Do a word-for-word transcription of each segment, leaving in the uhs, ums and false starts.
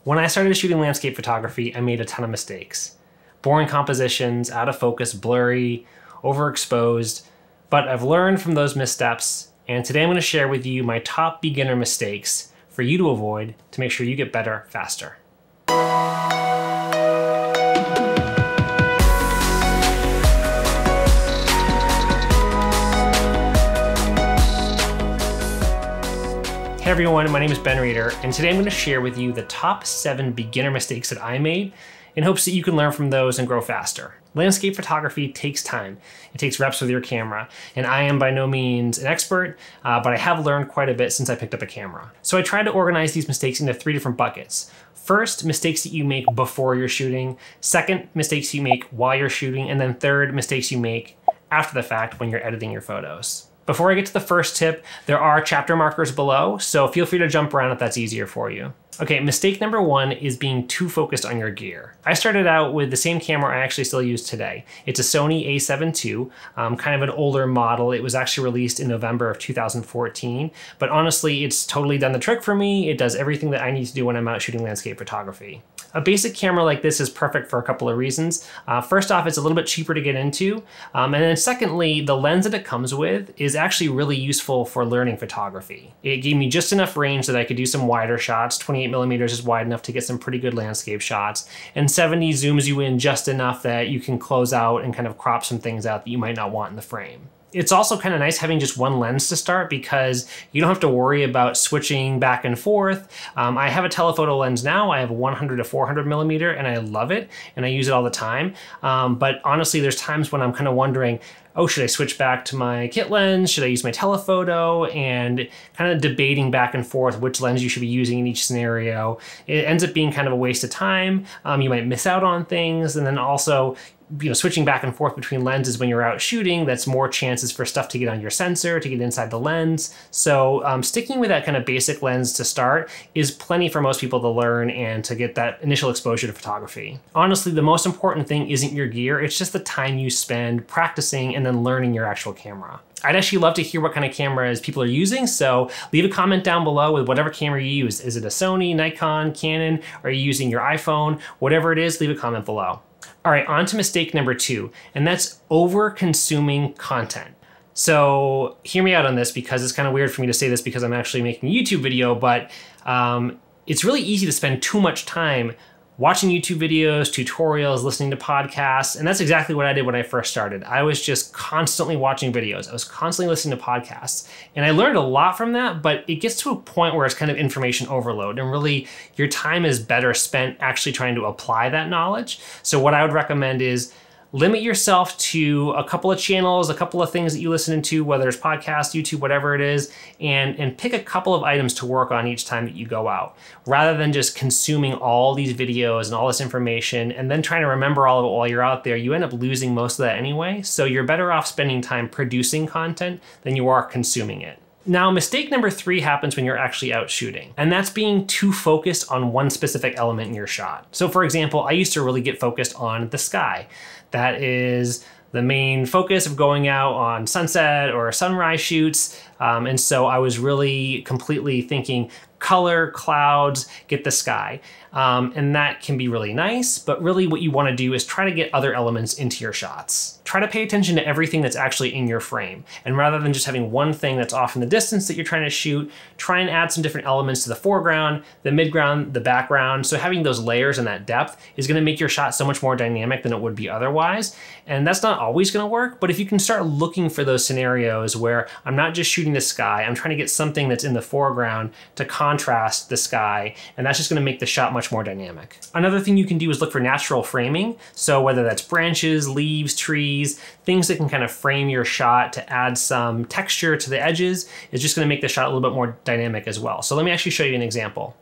When I started shooting landscape photography, I made a ton of mistakes. Boring compositions, out of focus, blurry, overexposed, but I've learned from those missteps, and today I'm going to share with you my top beginner mistakes for you to avoid to make sure you get better faster. Hey everyone, my name is Ben Reeder, and today I'm going to share with you the top seven beginner mistakes that I made in hopes that you can learn from those and grow faster. Landscape photography takes time. It takes reps with your camera, and I am by no means an expert, uh, but I have learned quite a bit since I picked up a camera. So I tried to organize these mistakes into three different buckets. First, mistakes that you make before you're shooting. Second, mistakes you make while you're shooting. And then third, mistakes you make after the fact when you're editing your photos. Before I get to the first tip, there are chapter markers below, so feel free to jump around if that's easier for you. Okay, mistake number one is being too focused on your gear. I started out with the same camera I actually still use today. It's a Sony A seven two, um, kind of an older model. It was actually released in November of two thousand fourteen, but honestly, it's totally done the trick for me. It does everything that I need to do when I'm out shooting landscape photography. A basic camera like this is perfect for a couple of reasons. Uh, first off, it's a little bit cheaper to get into. Um, and then secondly, the lens that it comes with is actually really useful for learning photography. It gave me just enough range that I could do some wider shots. twenty-eight millimeters is wide enough to get some pretty good landscape shots. And seventy zooms you in just enough that you can close out and kind of crop some things out that you might not want in the frame. It's also kind of nice having just one lens to start because you don't have to worry about switching back and forth. Um, I have a telephoto lens now. I have a one hundred to four hundred millimeter and I love it and I use it all the time. Um, but honestly, there's times when I'm kind of wondering, oh, should I switch back to my kit lens? Should I use my telephoto? And kind of debating back and forth which lens you should be using in each scenario. It ends up being kind of a waste of time. Um, you might miss out on things. And then also, you know, switching back and forth between lenses when you're out shooting, that's more chances for stuff to get on your sensor, to get inside the lens. So um, sticking with that kind of basic lens to start is plenty for most people to learn and to get that initial exposure to photography. Honestly, the most important thing isn't your gear, it's just the time you spend practicing and then learning your actual camera. I'd actually love to hear what kind of cameras people are using, so leave a comment down below with whatever camera you use. Is it a Sony, Nikon, Canon? Are you using your iPhone? Whatever it is, leave a comment below. All right, on to mistake number two, and that's over-consuming content. So hear me out on this because it's kind of weird for me to say this because I'm actually making a YouTube video, but um, it's really easy to spend too much time watching YouTube videos, tutorials, listening to podcasts, and that's exactly what I did when I first started. I was just constantly watching videos. I was constantly listening to podcasts, and I learned a lot from that, but it gets to a point where it's kind of information overload, and really your time is better spent actually trying to apply that knowledge. So what I would recommend is limit yourself to a couple of channels, a couple of things that you listen to, whether it's podcasts, YouTube, whatever it is, and, and pick a couple of items to work on each time that you go out, rather than just consuming all these videos and all this information and then trying to remember all of it while you're out there. You end up losing most of that anyway, so you're better off spending time producing content than you are consuming it. Now, mistake number three happens when you're actually out shooting, and that's being too focused on one specific element in your shot. So for example, I used to really get focused on the sky. That is the main focus of going out on sunset or sunrise shoots. Um, and so I was really completely thinking color, clouds, get the sky. Um, and that can be really nice, but really what you want to do is try to get other elements into your shots. Try to pay attention to everything that's actually in your frame. And rather than just having one thing that's off in the distance that you're trying to shoot, try and add some different elements to the foreground, the midground, the background. So having those layers and that depth is going to make your shot so much more dynamic than it would be otherwise. And that's not always going to work, but if you can start looking for those scenarios where I'm not just shooting the sky, I'm trying to get something that's in the foreground to contrast the sky, and that's just going to make the shot much more dynamic. Another thing you can do is look for natural framing. So whether that's branches, leaves, trees, things that can kind of frame your shot to add some texture to the edges is just going to make the shot a little bit more dynamic as well. So let me actually show you an example.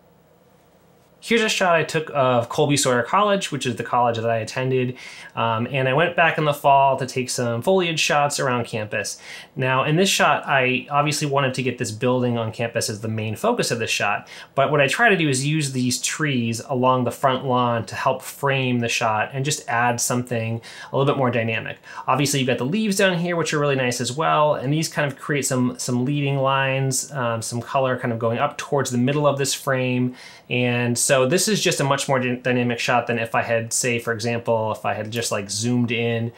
Here's a shot I took of Colby Sawyer College, which is the college that I attended. Um, and I went back in the fall to take some foliage shots around campus. Now in this shot, I obviously wanted to get this building on campus as the main focus of this shot. But what I try to do is use these trees along the front lawn to help frame the shot and just add something a little bit more dynamic. Obviously you've got the leaves down here, which are really nice as well. And these kind of create some, some leading lines, um, some color kind of going up towards the middle of this frame. And so So this is just a much more dynamic shot than if I had, say, for example, if I had just like zoomed in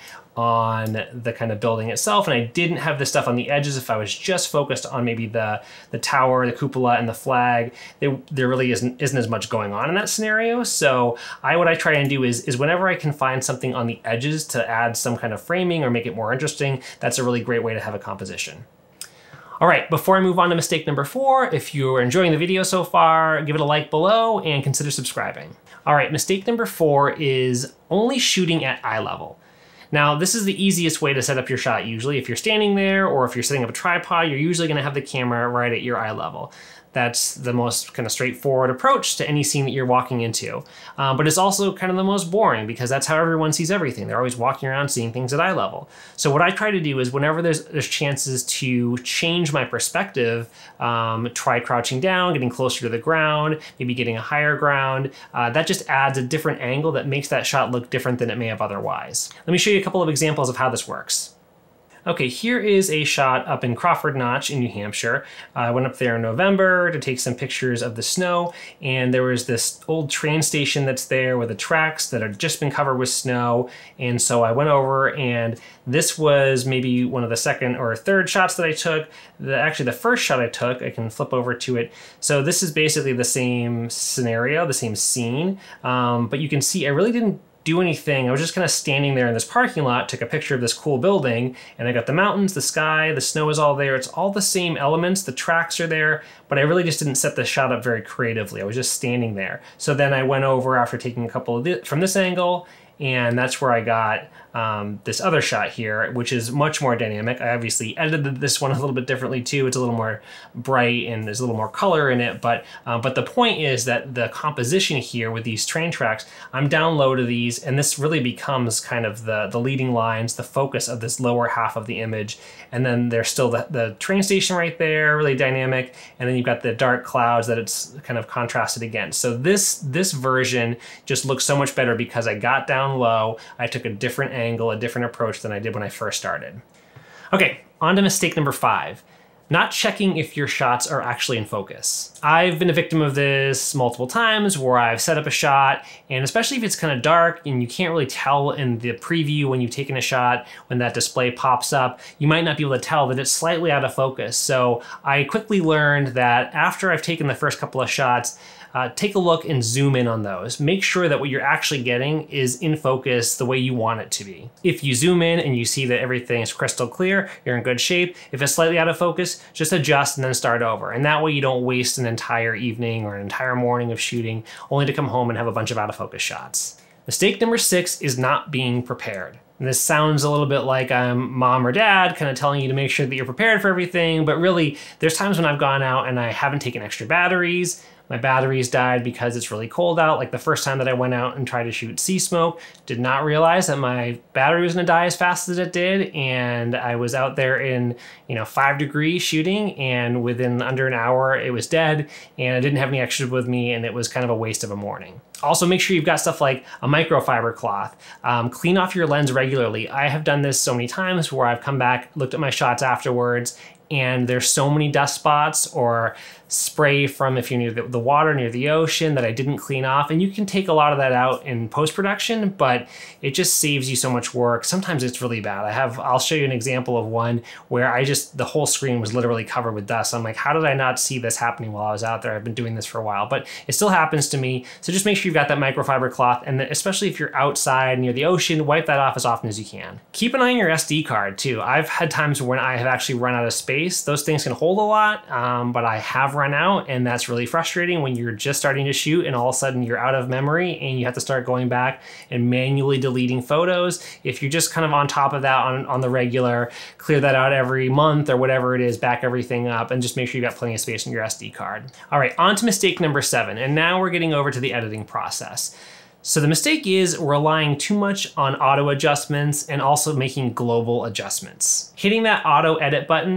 on the kind of building itself and I didn't have the stuff on the edges. If I was just focused on maybe the the tower, the cupola, and the flag, there, there really isn't isn't as much going on in that scenario. So I what I try and do is is whenever I can find something on the edges to add some kind of framing or make it more interesting, that's a really great way to have a composition. All right, before I move on to mistake number four, if you're enjoying the video so far, give it a like below and consider subscribing. All right, mistake number four is only shooting at eye level. Now, this is the easiest way to set up your shot usually. If you're standing there or if you're setting up a tripod, you're usually gonna have the camera right at your eye level. That's the most kind of straightforward approach to any scene that you're walking into. Um, but it's also kind of the most boring because that's how everyone sees everything. They're always walking around seeing things at eye level. So what I try to do is whenever there's, there's chances to change my perspective, um, try crouching down, getting closer to the ground, maybe getting a higher ground. Uh, that just adds a different angle that makes that shot look different than it may have otherwise. Let me show you a couple of examples of how this works. Okay, here is a shot up in Crawford Notch in New Hampshire. Uh, I went up there in November to take some pictures of the snow, and there was this old train station that's there with the tracks that had just been covered with snow. And so I went over, and this was maybe one of the second or third shots that I took. The, actually, the first shot I took, I can flip over to it. So this is basically the same scenario, the same scene, um, but you can see I really didn't do anything. I was just kind of standing there in this parking lot, took a picture of this cool building, and I got the mountains, the sky, the snow is all there. It's all the same elements, the tracks are there, but I really just didn't set the shot up very creatively. I was just standing there. So then I went over after taking a couple of th- from this angle, and that's where I got um, this other shot here, which is much more dynamic. I obviously edited this one a little bit differently too. It's a little more bright and there's a little more color in it, but uh, but the point is that the composition here with these train tracks, I'm down low to these, and this really becomes kind of the, the leading lines, the focus of this lower half of the image. And then there's still the, the train station right there, really dynamic, and then you've got the dark clouds that it's kind of contrasted against. So this, this version just looks so much better because I got down low, I took a different angle, a different approach than I did when I first started. Okay, on to mistake number five. Not checking if your shots are actually in focus. I've been a victim of this multiple times where I've set up a shot, and especially if it's kind of dark and you can't really tell in the preview when you've taken a shot, when that display pops up, you might not be able to tell that it's slightly out of focus. So I quickly learned that after I've taken the first couple of shots, Uh, take a look and zoom in on those. Make sure that what you're actually getting is in focus the way you want it to be. If you zoom in and you see that everything is crystal clear, you're in good shape. If it's slightly out of focus, just adjust and then start over. And that way you don't waste an entire evening or an entire morning of shooting only to come home and have a bunch of out of focus shots. Mistake number six is not being prepared. And this sounds a little bit like I'm mom or dad kind of telling you to make sure that you're prepared for everything, but really there's times when I've gone out and I haven't taken extra batteries. My batteries died because it's really cold out. Like the first time that I went out and tried to shoot sea smoke, did not realize that my battery was gonna die as fast as it did. And I was out there in, you know, five degrees shooting, and within under an hour it was dead, and I didn't have any extras with me, and it was kind of a waste of a morning. Also, make sure you've got stuff like a microfiber cloth. Um, clean off your lens regularly. I have done this so many times where I've come back, looked at my shots afterwards, and there's so many dust spots or spray from if you're near the, the water, near the ocean, that I didn't clean off. And you can take a lot of that out in post-production, but it just saves you so much work. Sometimes it's really bad. I have, I'll show you an example of one where I just, the whole screen was literally covered with dust. I'm like, how did I not see this happening while I was out there? I've been doing this for a while, but it still happens to me. So just make sure you've got that microfiber cloth, and especially if you're outside near the ocean, wipe that off as often as you can. Keep an eye on your S D card too. I've had times when I have actually run out of space. Those things can hold a lot, um, but I have run out, and that's really frustrating when you're just starting to shoot and all of a sudden you're out of memory and you have to start going back and manually deleting photos. If you're just kind of on top of that on, on the regular, clear that out every month or whatever it is, back everything up, and just make sure you got plenty of space in your S D card. All right, on to mistake number seven, and now we're getting over to the editing process. So the mistake is relying too much on auto adjustments and also making global adjustments. Hitting that auto edit button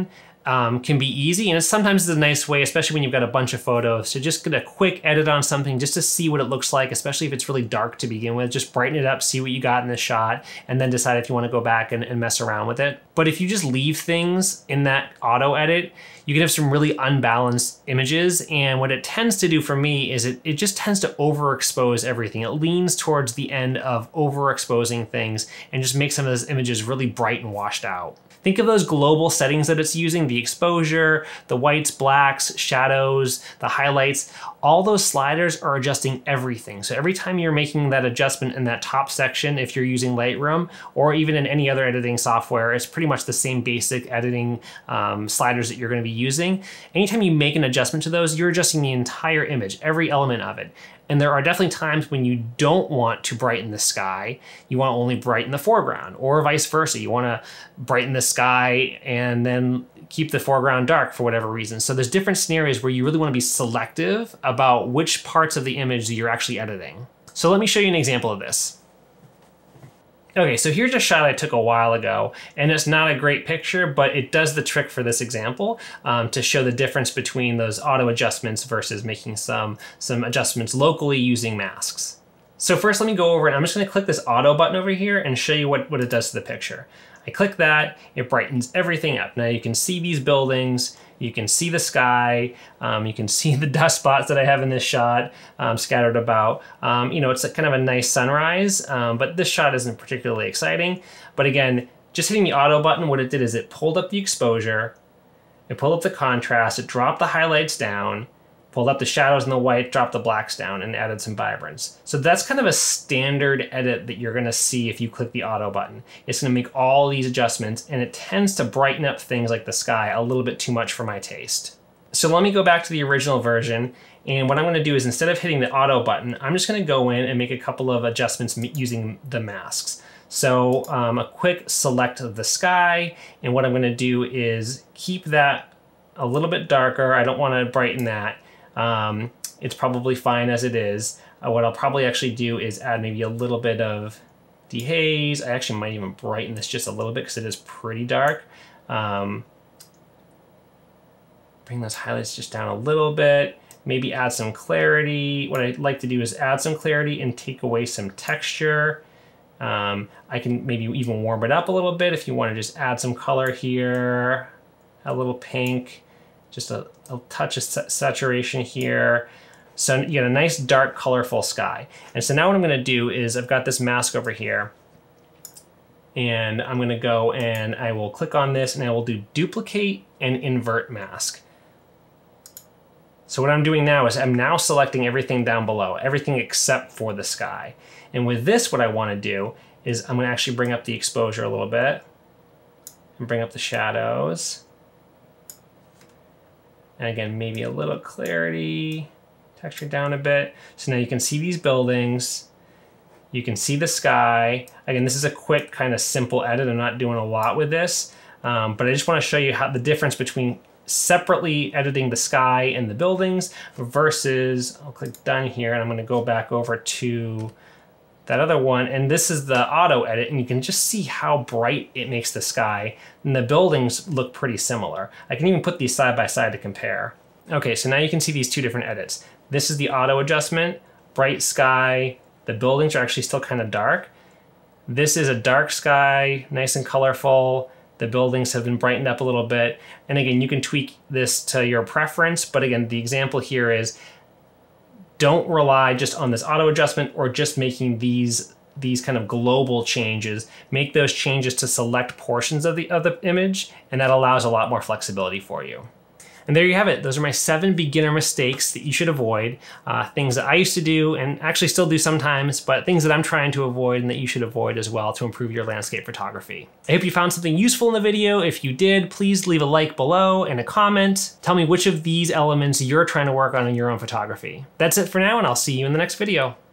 um, can be easy, and it's sometimes it's a nice way, especially when you've got a bunch of photos, to just get a quick edit on something just to see what it looks like, especially if it's really dark to begin with. Just brighten it up, see what you got in the shot, and then decide if you want to go back and, and mess around with it. But if you just leave things in that auto edit, you can have some really unbalanced images, and what it tends to do for me is it, it just tends to overexpose everything. It leans towards the end of overexposing things and just makes some of those images really bright and washed out. Think of those global settings that it's using, the exposure, the whites, blacks, shadows, the highlights. All those sliders are adjusting everything. So every time you're making that adjustment in that top section, if you're using Lightroom or even in any other editing software, it's pretty much the same basic editing um, sliders that you're going to be using. Anytime you make an adjustment to those, you're adjusting the entire image, every element of it. And there are definitely times when you don't want to brighten the sky. You want to only brighten the foreground, or vice versa. You want to brighten the sky and then keep the foreground dark for whatever reason. So there's different scenarios where you really want to be selective about which parts of the image that you're actually editing. So let me show you an example of this. Okay, so here's a shot I took a while ago, and it's not a great picture, but it does the trick for this example um, to show the difference between those auto adjustments versus making some, some adjustments locally using masks. So first let me go over and I'm just gonna click this auto button over here and show you what, what it does to the picture. I click that, it brightens everything up. Now you can see these buildings, you can see the sky, um, you can see the dust spots that I have in this shot um, scattered about. Um, you know, it's a, kind of a nice sunrise, um, but this shot isn't particularly exciting. But again, just hitting the auto button, what it did is it pulled up the exposure, it pulled up the contrast, it dropped the highlights down, pulled up the shadows and the white, dropped the blacks down, and added some vibrance. So that's kind of a standard edit that you're gonna see if you click the auto button. It's gonna make all these adjustments, and it tends to brighten up things like the sky a little bit too much for my taste. So let me go back to the original version, and what I'm gonna do is instead of hitting the auto button, I'm just gonna go in and make a couple of adjustments using the masks. So um, a quick select of the sky, and what I'm gonna do is keep that a little bit darker. I don't wanna brighten that. Um, it's probably fine as it is. Uh, what I'll probably actually do is add maybe a little bit of dehaze. I actually might even brighten this just a little bit because it is pretty dark. Um, bring those highlights just down a little bit. Maybe add some clarity. What I'd like to do is add some clarity and take away some texture. Um, I can maybe even warm it up a little bit if you want to just add some color here, a little pink. Just a, a touch of saturation here. So you get a nice dark colorful sky. And so now what I'm gonna do is I've got this mask over here, and I'm gonna go and I will click on this and I will do duplicate and invert mask. So what I'm doing now is I'm now selecting everything down below, everything except for the sky. And with this, what I wanna do is I'm gonna actually bring up the exposure a little bit and bring up the shadows. And again, maybe a little clarity, texture down a bit. So now you can see these buildings, you can see the sky. Again, this is a quick kind of simple edit. I'm not doing a lot with this, um, but I just wanna show you how the difference between separately editing the sky and the buildings versus, I'll click done here and I'm gonna go back over to that other one, and this is the auto edit, and you can just see how bright it makes the sky, and the buildings look pretty similar. I can even put these side by side to compare. Okay, so now you can see these two different edits. This is the auto adjustment, bright sky, the buildings are actually still kind of dark. This is a dark sky, nice and colorful. The buildings have been brightened up a little bit. And again, you can tweak this to your preference, but again, the example here is don't rely just on this auto adjustment or just making these these kind of global changes. Make those changes to select portions of the, of the image, and that allows a lot more flexibility for you. And there you have it. Those are my seven beginner mistakes that you should avoid. Uh, things that I used to do and actually still do sometimes, but things that I'm trying to avoid and that you should avoid as well to improve your landscape photography. I hope you found something useful in the video. If you did, please leave a like below and a comment. Tell me which of these elements you're trying to work on in your own photography. That's it for now, and I'll see you in the next video.